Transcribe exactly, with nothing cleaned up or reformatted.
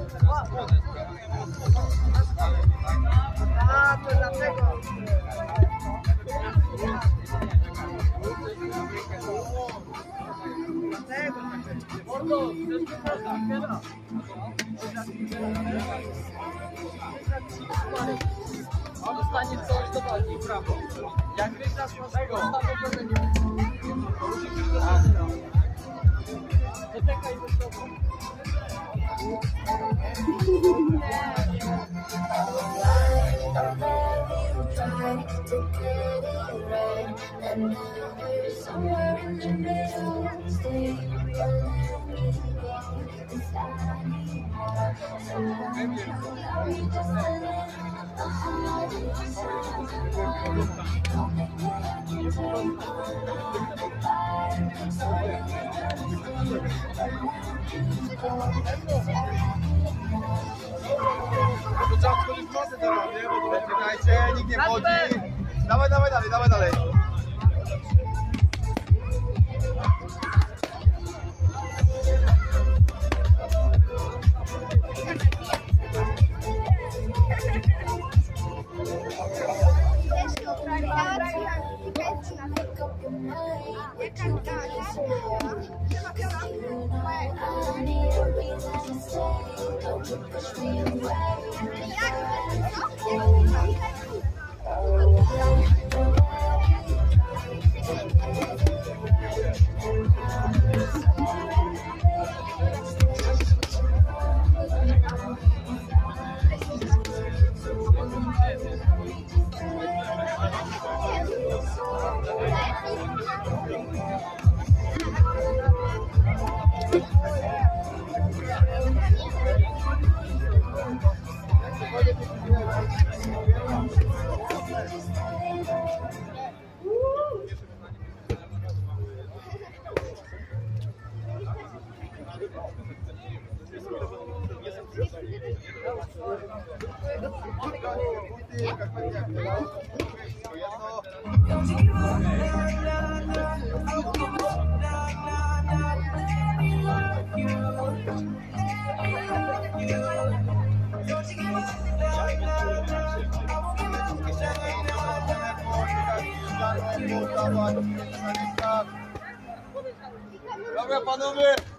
A, to dlatego. On dostanie coś do walki, brawo. Jak wygrasz naszego, to będzie nie. Poczekaj ze sobą. To trzeba wchodzić w masę teraz, nie? Bo to czekajcie, nikt nie wchodzi. Dawaj, dawaj dalej, dawaj dalej. Dobra panowie!